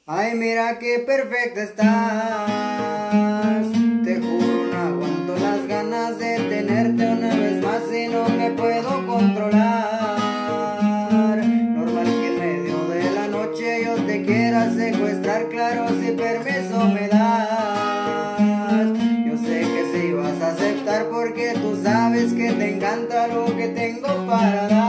Ay, mira qué perfecta estás. Te juro, no aguanto las ganas de tenerte una vez más y no me puedo controlar. Normal que en medio de la noche yo te quiera secuestrar, claro, si permiso me das. Yo sé que si vas a aceptar porque tú sabes que te encanta lo que tengo para dar.